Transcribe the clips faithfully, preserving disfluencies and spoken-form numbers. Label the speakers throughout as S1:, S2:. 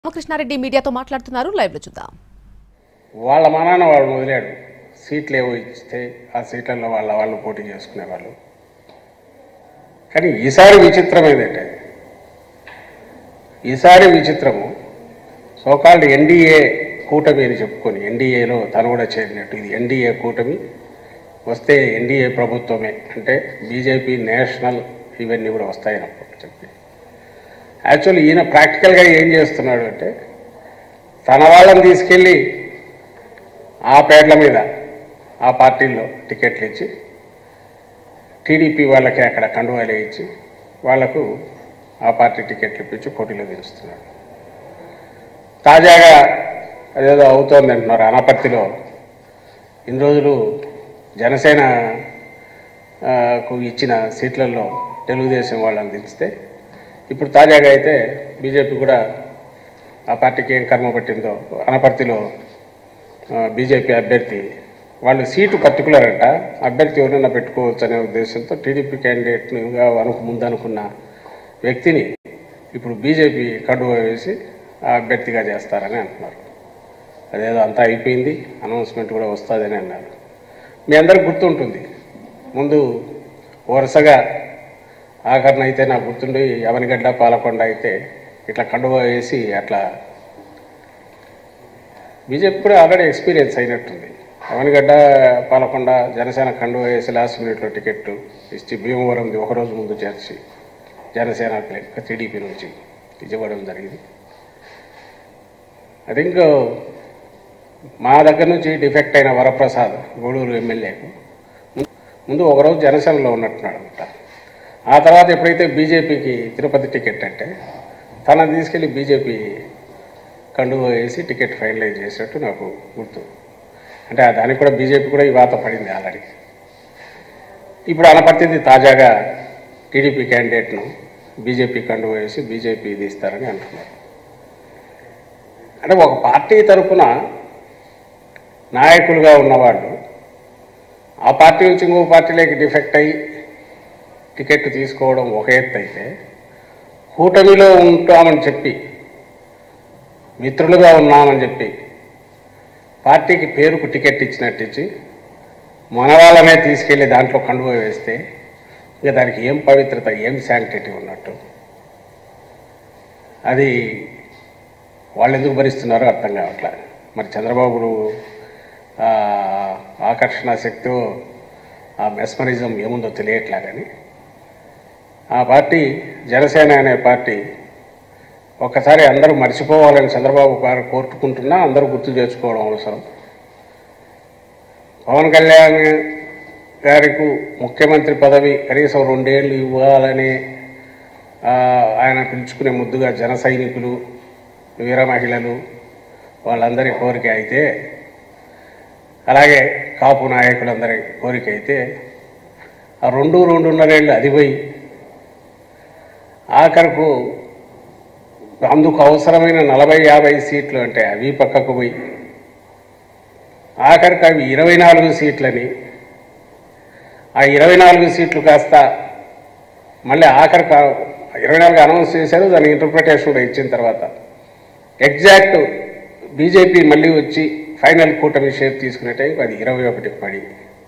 S1: రామకృష్ణారెడ్డి మీడియాతో మాట్లాడుతున్నారు. లైవ్ లో చూద్దాం.
S2: వాళ్ళ మానాన్న వాడు వదిలాడు. సీట్లు ఏవో ఇస్తే ఆ సీట్లలో వాళ్ళ వాళ్ళు పోటీ చేసుకునేవాళ్ళు. కానీ ఈసారి విచిత్రం ఏంటంటే ఈసారి విచిత్రము సోకాల్డ్ ఎన్డీఏ కూటమి అని చెప్పుకొని ఎన్డీఏలో తను కూడా చేరినట్టు ఇది ఎన్డీఏ కూటమి వస్తే ఎన్డీఏ ప్రభుత్వమే అంటే బీజేపీ నేషనల్ ఇవన్నీ కూడా వస్తాయని చెప్పి యాక్చువల్లీ ఈయన ప్రాక్టికల్గా ఏం చేస్తున్నాడు అంటే తన వాళ్ళని తీసుకెళ్ళి ఆ పేర్ల మీద ఆ పార్టీల్లో టికెట్లు ఇచ్చి టీడీపీ వాళ్ళకి అక్కడ కండువాలు ఇచ్చి వాళ్లకు ఆ పార్టీ టికెట్లు ఇప్పించి పోటీలో గెలుస్తున్నాడు. తాజాగా అదేదో అవుతోంది అంటున్నారు అనపర్తిలో ఇన్ని రోజులు జనసేనకు ఇచ్చిన సీట్లలో తెలుగుదేశం వాళ్ళని దించితే ఇప్పుడు తాజాగా అయితే బీజేపీ కూడా ఆ పార్టీకి ఏం కర్మ పట్టిందో అనపర్తిలో బీజేపీ అభ్యర్థి వాళ్ళు సీటు పర్టికులర్ అంట అభ్యర్థి ఎవరైనా పెట్టుకోవచ్చు అనే ఉద్దేశంతో టీడీపీ క్యాండిడేట్గా అనుకు ముందు అనుకున్న వ్యక్తిని ఇప్పుడు బీజేపీ కండువా వేసి ఆ అభ్యర్థిగా చేస్తారని అంటున్నారు. అదేదో అంతా అయిపోయింది, అనౌన్స్మెంట్ కూడా వస్తుందని అన్నారు. మీ అందరికి గుర్తుంటుంది ముందు వరుసగా ఆఖరణ అయితే నాకు గుర్తుండి అవనిగడ్డ పాలకొండ అయితే ఇట్లా కండువా వేసి అట్లా బీజేపీ కూడా ఆల్రెడీ ఎక్స్పీరియన్స్ అయినట్టుంది. అవనిగడ్డ పాలకొండ జనసేన కండువా వేసి లాస్ట్ మినిట్లో టికెట్ ఇచ్చి భీమవరంది ఒకరోజు ముందు చేర్చి జనసేన టీడీపీ నుంచి ఇవ్వడం జరిగింది. ఐ థింక్ మా దగ్గర నుంచి డిఫెక్ట్ అయిన వరప్రసాద్ గూడూరు ఎమ్మెల్యేకు ముందు ఒకరోజు జనసేనలో ఉన్నట్టున్నాడు అనమాట. ఆ తర్వాత ఎప్పుడైతే బీజేపీకి తిరుపతి టికెట్ అంటే తనని తీసుకెళ్ళి బీజేపీ కండువా వేసి టికెట్ ఫైనలైజ్ చేసినట్టు నాకు గుర్తు. అంటే దానికి కూడా బీజేపీ కూడా ఈ వాత పడింది ఆల్రెడీ. ఇప్పుడు అనపర్తిది తాజాగా టీడీపీ క్యాండిడేట్ను బీజేపీ కండువా వేసి బీజేపీ తీస్తారని అంటున్నారు. అంటే ఒక పార్టీ తరఫున నాయకులుగా ఉన్నవాళ్ళు ఆ పార్టీ నుంచి ఇంకో పార్టీలోకి డిఫెక్ట్ అయ్యి టికెట్ తీసుకోవడం ఒక ఎత్తు అయితే కూటమిలో ఉంటామని చెప్పి మిత్రులుగా ఉన్నామని చెప్పి పార్టీకి పేరుకు టికెట్ ఇచ్చినట్టు ఇచ్చి మన వాళ్ళనే తీసుకెళ్ళి దాంట్లో కండువా వేస్తే ఇంకా దానికి ఏం పవిత్రత ఏం శాంక్టిటీ ఉన్నట్టు అది వాళ్ళు ఎందుకు భరిస్తున్నారో అర్థం కావట్లేదు. మరి చంద్రబాబు ఆకర్షణ శక్తి ఆ మెస్మరిజం ఏముందో తెలియట్లే కానీ ఆ పార్టీ జనసేన అనే పార్టీ ఒక్కసారి అందరూ మర్చిపోవాలని చంద్రబాబు గారు కోరుకుంటున్నా అందరూ గుర్తు చేసుకోవడం అవసరం. పవన్ కళ్యాణ్ గారికి ముఖ్యమంత్రి పదవి కనీసం రెండేళ్ళు ఇవ్వాలని ఆయన పిలుచుకునే ముద్దుగా జన సైనికులు వీర మహిళలు వాళ్ళందరి కోరిక అయితే అలాగే కాపు నాయకులందరి కోరిక అయితే ఆ రెండు రెండున్నరేళ్ళు అది పోయి ఆఖరకు అందుకు అవసరమైన నలభై యాభై సీట్లు అంటే అవి పక్కకు పోయి ఆఖరికి అవి ఇరవై నాలుగు సీట్లని ఆ ఇరవై నాలుగు సీట్లు కాస్త మళ్ళీ ఆఖరికి ఇరవై నాలుగు అనౌన్స్ చేశారు. దాని ఇంటర్ప్రిటేషన్ కూడా ఇచ్చిన తర్వాత ఎగ్జాక్ట్ బీజేపీ మళ్ళీ వచ్చి ఫైనల్ కూటమి షేప్ తీసుకునే టైంకి అది ఇరవై ఒకటికి పడి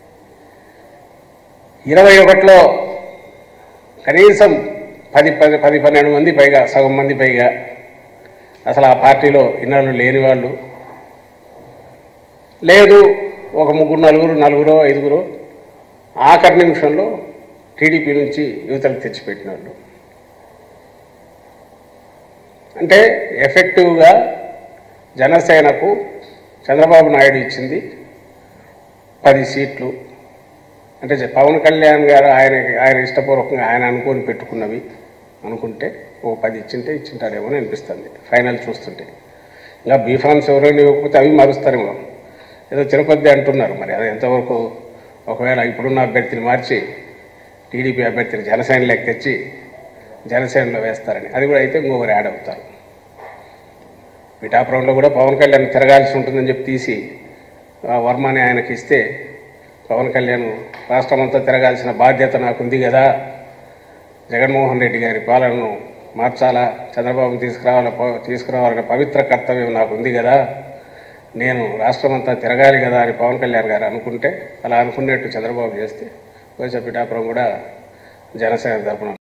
S2: ఇరవై ఒకటిలో కనీసం పది పది పది పన్నెండు మంది పైగా సగం మంది పైగా అసలు ఆ పార్టీలో ఇన్నాళ్ళు లేని వాళ్ళు లేదు ఒక ముగ్గురు నలుగురు నలుగురో ఐదుగురు ఆఖరి నిమిషంలో టీడీపీ నుంచి యువతలకు తెచ్చిపెట్టిన వాళ్ళు. అంటే ఎఫెక్టివ్గా జనసేనకు చంద్రబాబు నాయుడు ఇచ్చింది పది సీట్లు. అంటే పవన్ కళ్యాణ్ గారు ఆయన ఆయన ఇష్టపూర్వకంగా ఆయన అనుకొని పెట్టుకున్నవి అనుకుంటే ఓ పది ఇచ్చింటే ఇచ్చింటాడేమో అని అనిపిస్తుంది ఫైనల్ చూస్తుంటే. ఇంకా బీఫామ్స్ ఎవరైనా ఇవ్వకపోతే అవి మారుస్తారేమో. ఏదో తిరుపతి అంటున్నారు, మరి అది ఎంతవరకు ఒకవేళ ఇప్పుడున్న అభ్యర్థిని మార్చి టీడీపీ అభ్యర్థిని జనసేనలోకి తెచ్చి జనసేనలో వేస్తారని అది కూడా అయితే ఇంకొకరు యాడ్ అవుతారు. పిఠాపురంలో కూడా పవన్ కళ్యాణ్ తిరగాల్సి ఉంటుందని చెప్పి తీసి వర్మని ఆయనకి ఇస్తే పవన్ కళ్యాణ్ రాష్ట్రం అంతా తిరగాల్సిన బాధ్యత నాకుంది కదా, జగన్మోహన్ రెడ్డి గారి పాలనను మార్చాలా, చంద్రబాబును తీసుకురావాల తీసుకురావాలనే పవిత్ర కర్తవ్యం నాకు ఉంది కదా, నేను రాష్ట్రం అంతా తిరగాలి కదా అని పవన్ కళ్యాణ్ గారు అనుకుంటే, అలా అనుకునేట్టు చంద్రబాబు చేస్తే కొంచెం పిఠాపురం కూడా జనసేన తరపున